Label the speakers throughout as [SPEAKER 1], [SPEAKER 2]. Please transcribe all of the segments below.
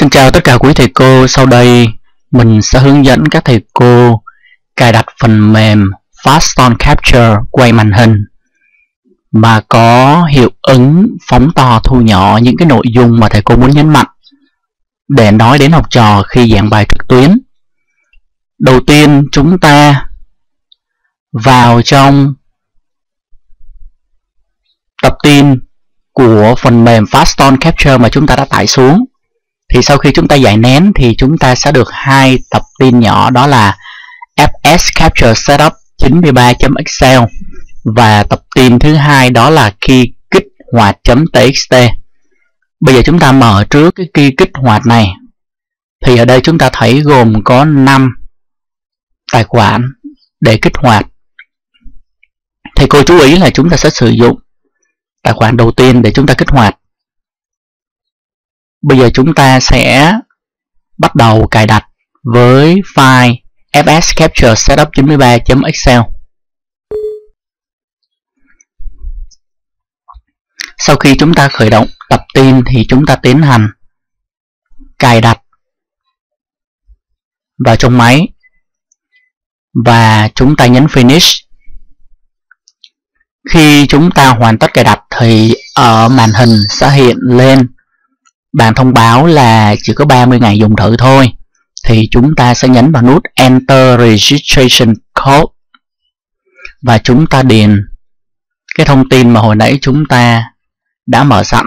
[SPEAKER 1] Xin chào tất cả quý thầy cô. Sau đây mình sẽ hướng dẫn các thầy cô cài đặt phần mềm Faston Capture quay màn hình mà có hiệu ứng phóng to thu nhỏ những cái nội dung mà thầy cô muốn nhấn mạnh để nói đến học trò khi giảng bài trực tuyến. Đầu tiên chúng ta vào trong tập tin của phần mềm Faston Capture mà chúng ta đã tải xuống. Thì sau khi chúng ta giải nén thì chúng ta sẽ được hai tập tin nhỏ, đó là FS Capture Setup 93.excel và tập tin thứ hai đó là key kích hoạt.txt. Bây giờ chúng ta mở trước cái key kích hoạt này. Thì ở đây chúng ta thấy gồm có 5 tài khoản để kích hoạt. Thầy cô chú ý là chúng ta sẽ sử dụng tài khoản đầu tiên để chúng ta kích hoạt. Bây giờ chúng ta sẽ bắt đầu cài đặt với file fs capture setup 93.excel. Sau khi chúng ta khởi động tập tin thì chúng ta tiến hành cài đặt vào trong máy và chúng ta nhấn Finish. Khi chúng ta hoàn tất cài đặt thì ở màn hình sẽ hiện lên bản thông báo là chỉ có 30 ngày dùng thử thôi. Thì chúng ta sẽ nhấn vào nút Enter Registration Code và chúng ta điền cái thông tin mà hồi nãy chúng ta đã mở sẵn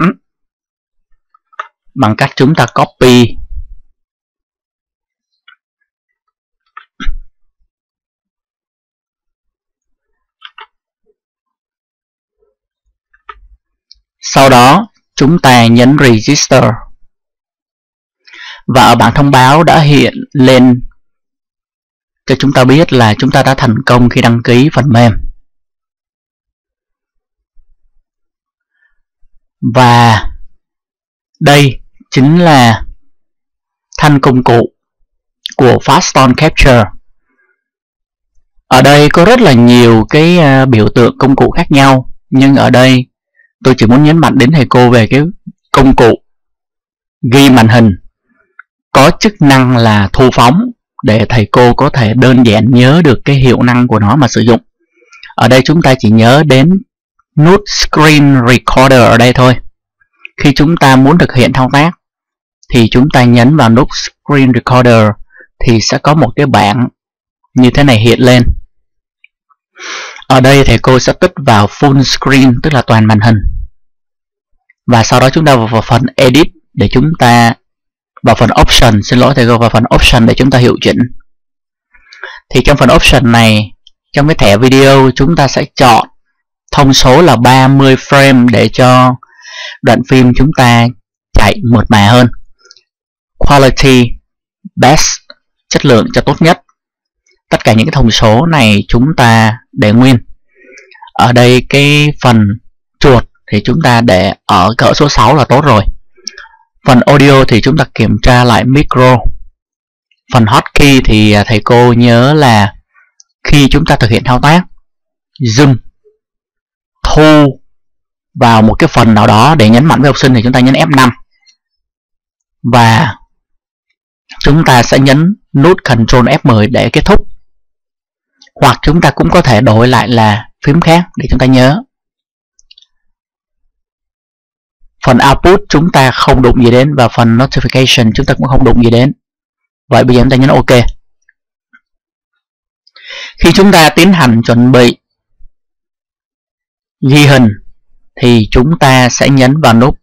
[SPEAKER 1] bằng cách chúng ta copy sau đó chúng ta nhấn Register và ở bảng thông báo đã hiện lên cho chúng ta biết là chúng ta đã thành công khi đăng ký phần mềm. Và đây chính là thanh công cụ của Faston Capture. Ở đây có rất là nhiều cái biểu tượng công cụ khác nhau, nhưng ở đây tôi chỉ muốn nhấn mạnh đến thầy cô về cái công cụ ghi màn hình có chức năng là thu phóng để thầy cô có thể đơn giản nhớ được cái hiệu năng của nó mà sử dụng. Ở đây chúng ta chỉ nhớ đến nút Screen Recorder ở đây thôi. Khi chúng ta muốn thực hiện thao tác thì chúng ta nhấn vào nút Screen Recorder thì sẽ có một cái bảng như thế này hiện lên. Ở đây thầy cô sẽ tích vào Full Screen, tức là toàn màn hình. Và sau đó chúng ta vào phần Edit để chúng ta vào phần Option, xin lỗi thầy cô, vào phần Option để chúng ta hiệu chỉnh. Thì trong phần Option này, trong cái thẻ video chúng ta sẽ chọn thông số là 30 frame để cho đoạn phim chúng ta chạy mượt mà hơn. Quality Best, chất lượng cho tốt nhất. Tất cả những cái thông số này chúng ta để nguyên. Ở đây cái phần chuột thì chúng ta để ở cỡ số 6 là tốt rồi. Phần audio thì chúng ta kiểm tra lại micro. Phần hotkey thì thầy cô nhớ là khi chúng ta thực hiện thao tác, zoom, thu vào một cái phần nào đó để nhấn mạnh với học sinh thì chúng ta nhấn F5. Và chúng ta sẽ nhấn nút Ctrl F10 để kết thúc. Hoặc chúng ta cũng có thể đổi lại là phím khác để chúng ta nhớ. Phần output chúng ta không đụng gì đến và phần notification chúng ta cũng không đụng gì đến. Vậy bây giờ chúng ta nhấn OK. Khi chúng ta tiến hành chuẩn bị ghi hình thì chúng ta sẽ nhấn vào nút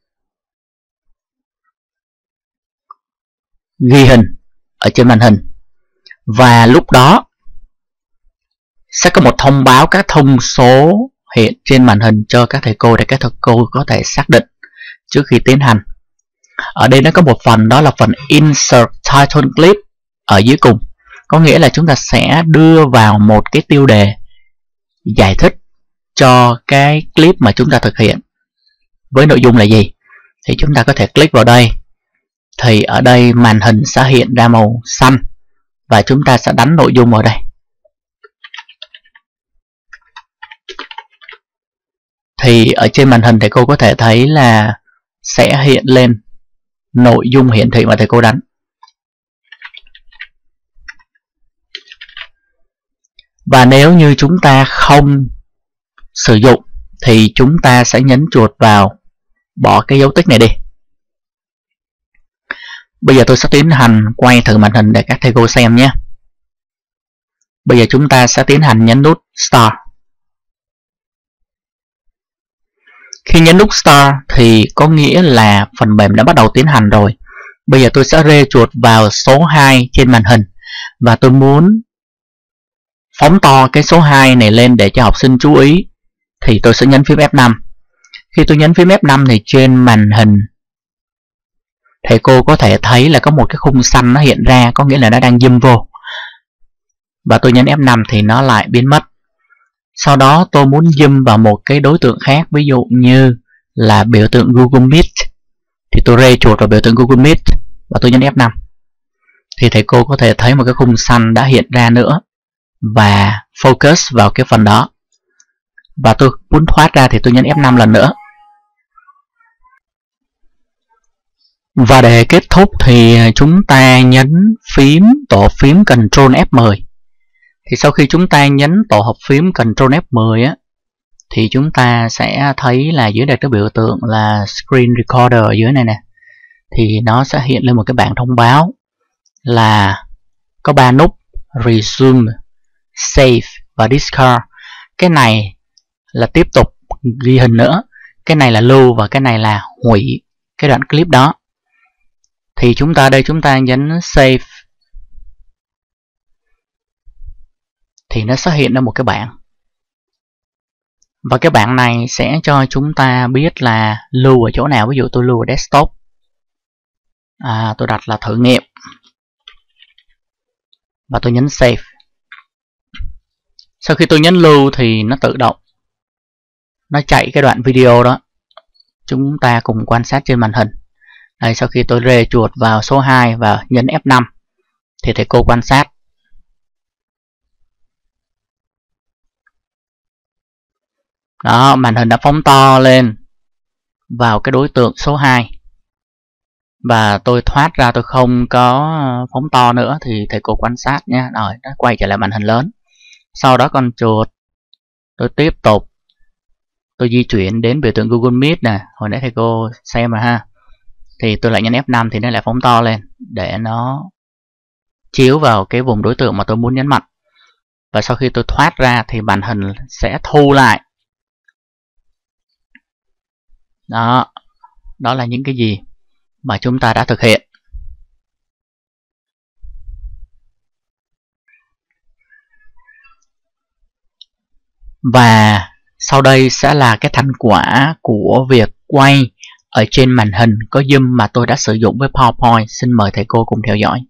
[SPEAKER 1] ghi hình ở trên màn hình. Và lúc đó sẽ có một thông báo các thông số hiện trên màn hình cho các thầy cô để các thầy cô có thể xác định trước khi tiến hành. Ở đây nó có một phần đó là phần Insert Title Clip ở dưới cùng. Có nghĩa là chúng ta sẽ đưa vào một cái tiêu đề giải thích cho cái clip mà chúng ta thực hiện với nội dung là gì. Thì chúng ta có thể click vào đây. Thì ở đây màn hình sẽ hiện ra màu xanh và chúng ta sẽ đánh nội dung vào đây. Thì ở trên màn hình thì cô có thể thấy là sẽ hiện lên nội dung hiển thị mà thầy cô đánh. Và nếu như chúng ta không sử dụng thì chúng ta sẽ nhấn chuột vào bỏ cái dấu tích này đi. Bây giờ tôi sẽ tiến hành quay thử màn hình để các thầy cô xem nhé. Bây giờ chúng ta sẽ tiến hành nhấn nút Start. Khi nhấn nút Start thì có nghĩa là phần mềm đã bắt đầu tiến hành rồi. Bây giờ tôi sẽ rê chuột vào số 2 trên màn hình và tôi muốn phóng to cái số 2 này lên để cho học sinh chú ý thì tôi sẽ nhấn phím F5. Khi tôi nhấn phím F5 thì trên màn hình thầy cô có thể thấy là có một cái khung xanh nó hiện ra, có nghĩa là nó đang zoom vô. Và tôi nhấn F5 thì nó lại biến mất. Sau đó tôi muốn zoom vào một cái đối tượng khác, ví dụ như là biểu tượng Google Meet. Thì tôi rê chuột vào biểu tượng Google Meet và tôi nhấn F5. Thì thầy cô có thể thấy một cái khung xanh đã hiện ra nữa và focus vào cái phần đó. Và tôi muốn thoát ra thì tôi nhấn F5 lần nữa. Và để kết thúc thì chúng ta nhấn tổ phím Ctrl F10. Thì sau khi chúng ta nhấn tổ hợp phím Ctrl F10 á, thì chúng ta sẽ thấy là dưới đây cái biểu tượng là Screen Recorder ở dưới này nè. Thì nó sẽ hiện lên một cái bảng thông báo là có 3 nút Resume, Save và Discard. Cái này là tiếp tục ghi hình nữa, cái này là lưu và cái này là hủy cái đoạn clip đó. Thì chúng ta nhấn Save thì nó sẽ hiện ra một cái bảng. Và cái bảng này sẽ cho chúng ta biết là lưu ở chỗ nào. Ví dụ tôi lưu ở desktop, tôi đặt là thử nghiệm và tôi nhấn Save. Sau khi tôi nhấn lưu thì nó tự động nó chạy cái đoạn video đó. Chúng ta cùng quan sát trên màn hình. Đây, sau khi tôi rê chuột vào số 2 và nhấn F5 thì thầy cô quan sát. Đó, màn hình đã phóng to lên vào cái đối tượng số 2. Và tôi thoát ra, tôi không có phóng to nữa thì thầy cô quan sát nhé. Rồi, nó quay trở lại màn hình lớn. Sau đó con chuột tôi tiếp tục tôi di chuyển đến biểu tượng Google Meet nè, hồi nãy thầy cô xem rồi ha. Thì tôi lại nhấn F5 thì nó lại phóng to lên để nó chiếu vào cái vùng đối tượng mà tôi muốn nhấn mạnh. Và sau khi tôi thoát ra thì màn hình sẽ thu lại. Đó là những cái gì mà chúng ta đã thực hiện. Và sau đây sẽ là cái thành quả của việc quay ở trên màn hình có zoom mà tôi đã sử dụng với PowerPoint. Xin mời thầy cô cùng theo dõi.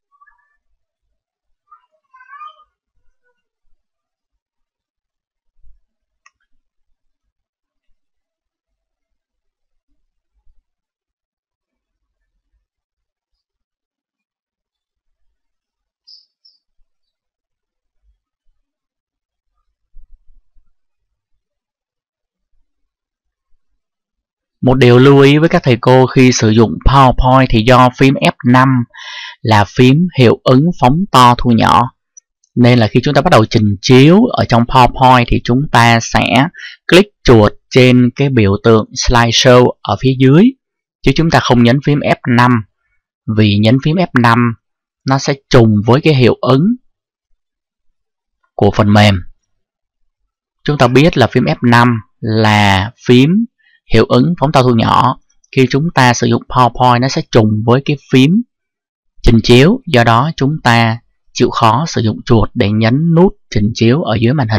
[SPEAKER 1] Một điều lưu ý với các thầy cô khi sử dụng PowerPoint thì do phím F5 là phím hiệu ứng phóng to thu nhỏ, nên là khi chúng ta bắt đầu trình chiếu ở trong PowerPoint thì chúng ta sẽ click chuột trên cái biểu tượng slideshow ở phía dưới, chứ chúng ta không nhấn phím F5, vì nhấn phím F5 nó sẽ trùng với cái hiệu ứng của phần mềm. Chúng ta biết là phím F5 là phím hiệu ứng phóng to thu nhỏ. Khi chúng ta sử dụng PowerPoint nó sẽ trùng với cái phím trình chiếu, do đó chúng ta chịu khó sử dụng chuột để nhấn nút trình chiếu ở dưới màn hình.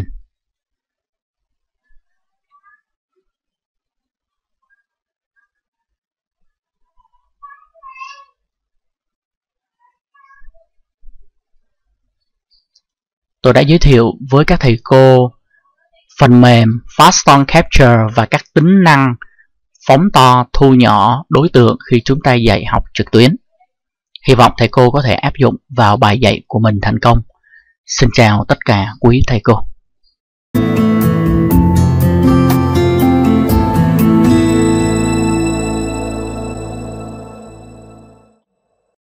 [SPEAKER 1] Tôi đã giới thiệu với các thầy cô phần mềm Fastone Capture và các tính năng phóng to thu nhỏ đối tượng khi chúng ta dạy học trực tuyến. Hy vọng thầy cô có thể áp dụng vào bài dạy của mình thành công. Xin chào tất cả quý thầy cô.